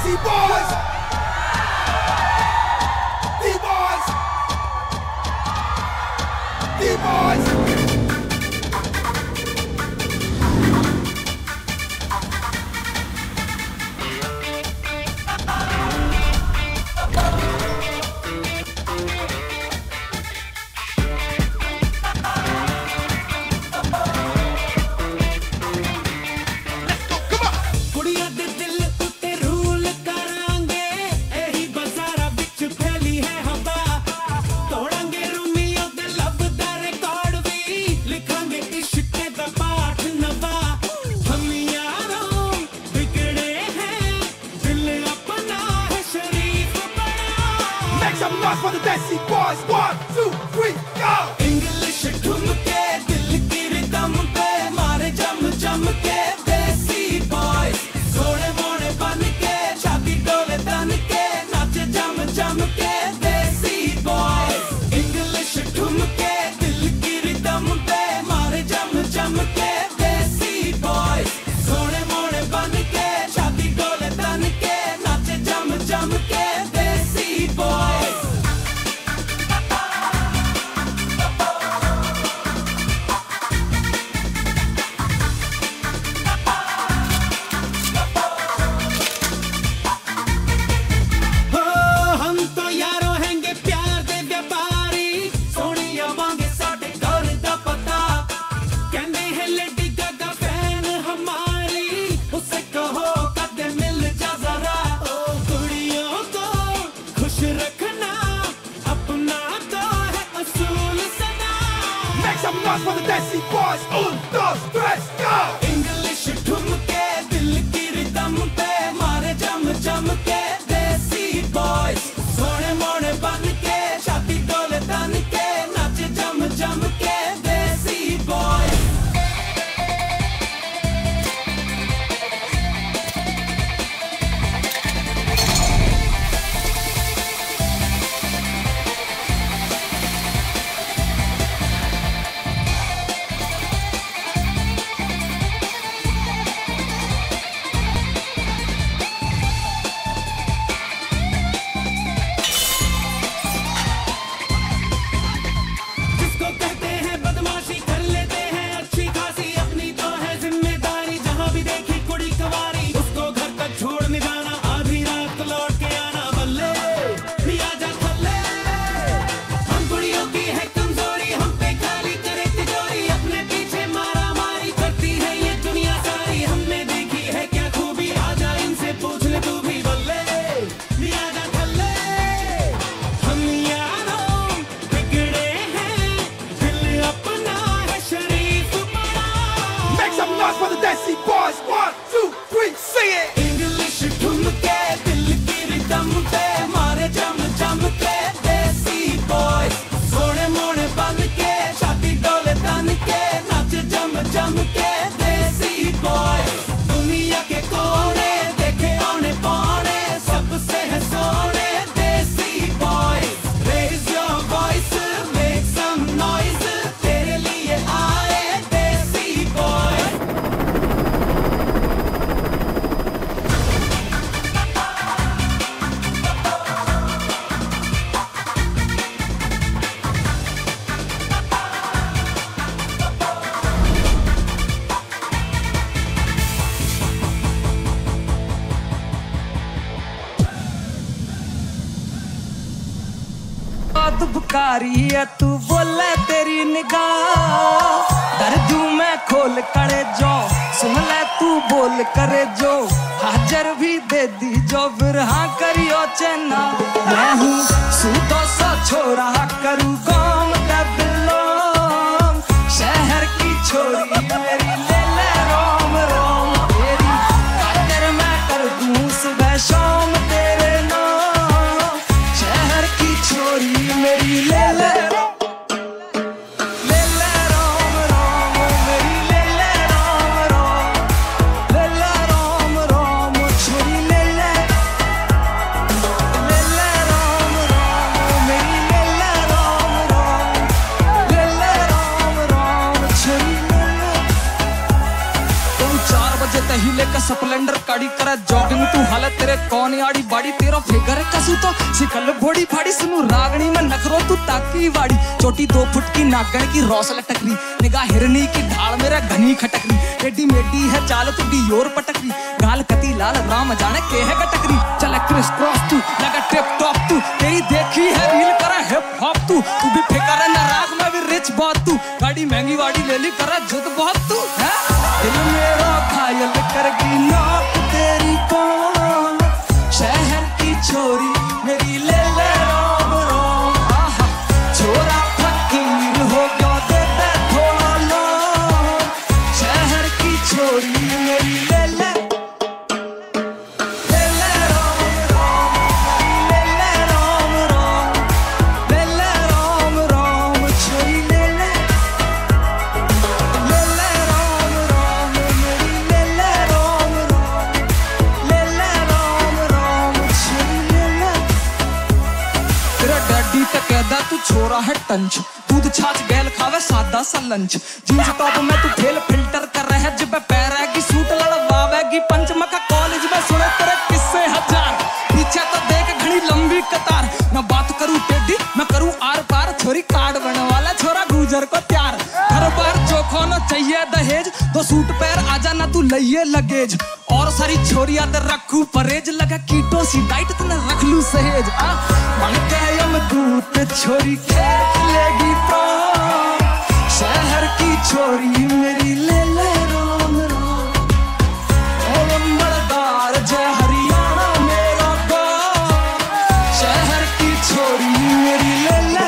Desi boys. D-boys. D-boys. Some noise for the Desi boys. 1, 2, 3, go. English ठुमके दिल की rhythm पे मारे जम जम के देसी boys. सोने मोने बन के छाती डोले तन के नाचे जम जम के देसी boys. English ठुमके दिल की रिदम पे मारे जम जम के देसी boys. सोने मोने बन के छाती डोले तन के नाचे जम जम के देसी boys. Some noise for the Desi boys. 1, 2, 3, go. English ठुमके दिल की रिदम पे मारे जम जम के देसी boys. सोने मोने बन के छाती डोले तन के नाचे जम जम के देसी boys. For the Desi boys. 1, 2, 3, sing it. English ठुमके दिल की रिदम पे मारे जम जम के देसी boys. सोने मोने बन के छाती डोले तन के नाचे जम जम के देसी boys. दुनिया के कोने देखे औने पौने सबसे है सोने देसी boys. Raise your voice, make some noise. तेरे लिए आए देसी boys. दुबकारी है तू बोले तेरी निगाह कर दूं मैं खोल करे जो सुन ले तू बोल करे जो हाजर भी दे दी जो फिर हाँ करियो चेना मैं हूँ सूतो सा छोरा करूँ कौम का बिलोंग शहर की छोरी मेरी ले ले रोम रोम तेरी खातिर मैं कर दूँ सुबह शाम तेरे नाम शहर की छोरी मेरी ले ले रोम रोम मेरी ले ले रोम रोम छोरी ले ले रोम मेरी ले ले रोम छोरी ले ले। तुम 4 बजे तहिले का स्प्लेंडर गाड़ी करा जॉगिंग रंग तू हालत तेरे कौन आड़ी बाड़ी तेरा फिगर कसू तो सिकल बॉडी फाड़ी सुनू रागणी में नखरो तू ताकी वाड़ी चोटी 2 फुट की नागण की रौस लटकरी निगाह हिरनी की ढाल मेरा घनी खटकरी टेडी मेडी है चाल तू डी और पटकरी गाल कती लाल राम जाने के है गटकरी चल क्रिस क्रॉस तू लगा टिप टॉप तू तेरी देखी है रील करा हिप हॉप तू भी फिकर न राग में भी रिच बहुत तू गाड़ी महंगी वाड़ी ले ली करा जुद बहुत तू है दिल मेरा घायल करगी नाक तेरी पान शहर की छोरी मेरी ले ले राम राम आहा छोरा फकीर हो गया देते थोड़ा नाम शहर की छोरी मेरी ले ले तू छोरा है टंच दूध छाछ गैल खावे सादा सा लंच जींस टॉप में तू ठेल फिल्टर कर रहे है जिब पैरेगी सूट लड़वावेगी पंच मका कॉलेज में सुने तेरे किस्से हजार पीछे तो देख घनी लंबी कतार मैं बात करूं टेडी मैं करूं आर पार छोरी कार्ड बनने वाला छोरा गुजर को त्यार हर बार चोखो न चाहिए दहेज 2 सूट पैर आजा ना तू लइए लगेज और सारी छोरिया ते रखू परहेज लगा कीटो सी डाइट तने रख लू सहेज मन के यम दूत छोरी खेलेगी प्राण शहर की छोरी मेरी ले ले राम राम ओ लंबड़दार जय हरियाणा मेरा गाँव शहर की छोरी मेरी ले ले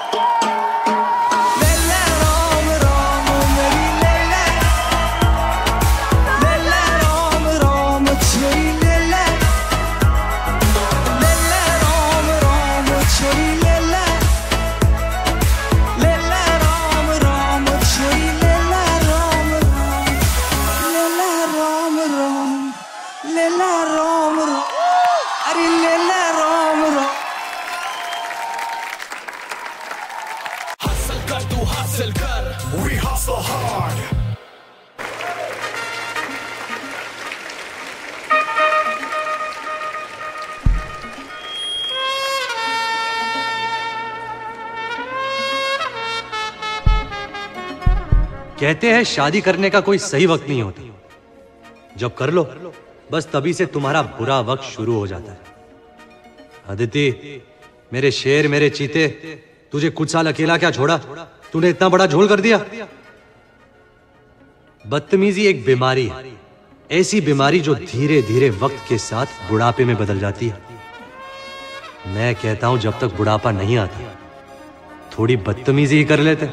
राम राम मेरी ले ले राम राम छोरी ले ले राम राम छोरी ले ले राम राम छोरी ले ले राम राम ले ले राम राम अरे ले ले राम राम Hustle कर तू हासिल कर We hustle hard कहते हैं शादी करने का कोई सही वक्त नहीं होता जब कर लो बस तभी से तुम्हारा बुरा वक्त शुरू हो जाता है अदिति मेरे शेर मेरे चीते तुझे कुछ साल अकेला क्या छोड़ा तूने इतना बड़ा झोल कर दिया बदतमीजी एक बीमारी है ऐसी बीमारी जो धीरे धीरे वक्त के साथ बुढ़ापे में बदल जाती है मैं कहता हूं जब तक बुढ़ापा नहीं आता थोड़ी बदतमीजी ही कर लेते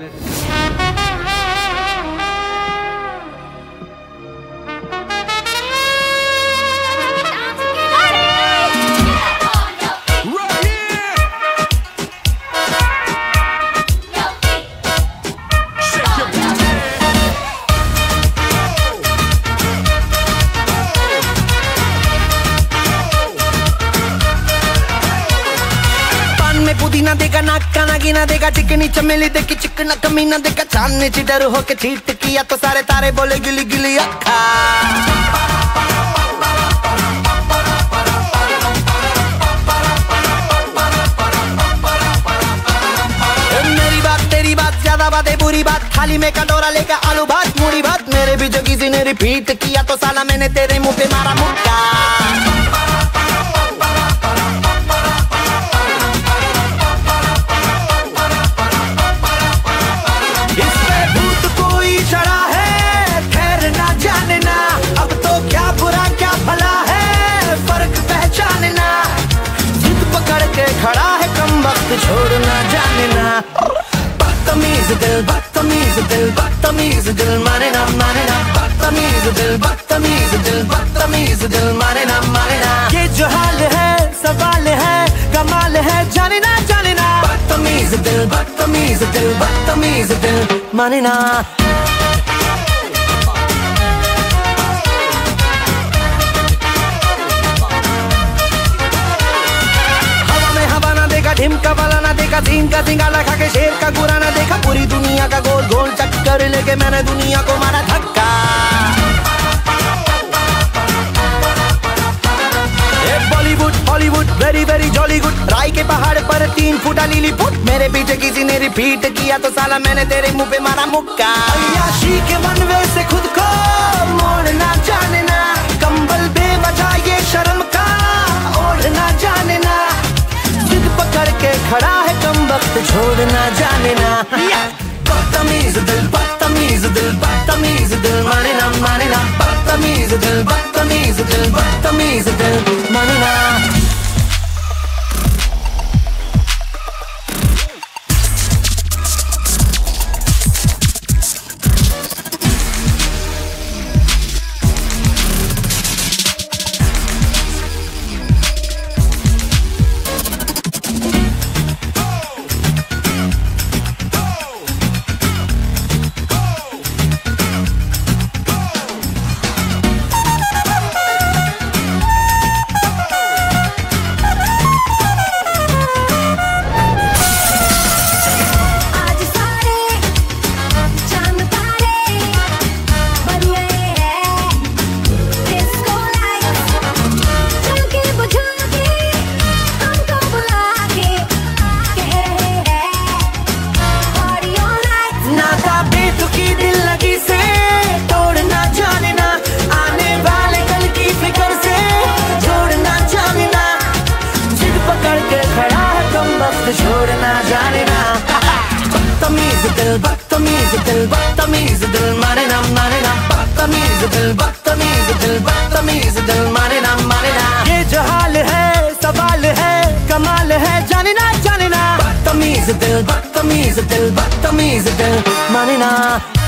पुदीना देगा नाका नागिना देगा चिकनी चमेली देखी चिकना कमीना देगा चांदनी चिडर होके चीट किया तो सारे तारे बोले गिली गिली अक्खा मेरी बात तेरी बात ज्यादा बातें बुरी बात थाली में कटोरा लेकर आलू भात मूड़ी भात मेरे भी जो किसी ने रिपीट किया तो साला मैंने तेरे मुंह पे मारा मुक्का खड़ा है कम वक्त छोड़ना जानना बदतमीज दिल बदतमीज दिल बदतमीज दिल माने ना बदतमीज दिल बदतमीज दिल बदतमीज दिल माने ना ये जो हाल है सवाल है कमाल है जाने ना बदतमीज दिल बदतमीज दिल बदतमीज दिल माने ना ढिमका वाला ना देखा सीन का सिंगाला खा के शेर का गुरा ना देखा पूरी दुनिया का गोल गोल चक्कर लेके मैंने दुनिया को मारा धक्का Hollywood very very jolly good. राय के पहाड़ पर 3 फुटा लीली फुट, मेरे पीछे किसी ने रिपीट किया तो साला मैंने तेरे मुंह पे मारा मुक्का। अय्याशी के वनवे से खुद को मोड़ना जाने ना, कंबल बेवजह ये शर्म का ओढ़ना जाने ना, जिद पकड़ के खड़ा है कम वक्त छोड़ना जाने ना। बदतमीज दिल बदतमीज दिल बदतमीज दिल माने ना बदतमीज दिल बदतमीज दिल बदतमीज दिल माने ना। छोड़ना जाने ना। बदतमीज दिल बदतमीज दिल बदतमीज दिल माने ना बदतमीज दिल बदतमीज दिल बदतमीज दिल माने ना ये जहाल है सवाल है कमाल है जाने ना बदतमीज दिल बदतमीज दिल बदतमीज दिल माने ना।